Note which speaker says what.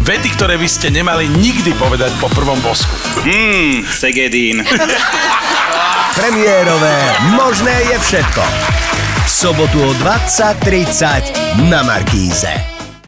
Speaker 1: Vety, ktoré by ste nemali nikdy povedať po prvom bosku.
Speaker 2: Segedín.
Speaker 3: Premiérové Možné je všetko. V sobotu o 20:30 na Markíze.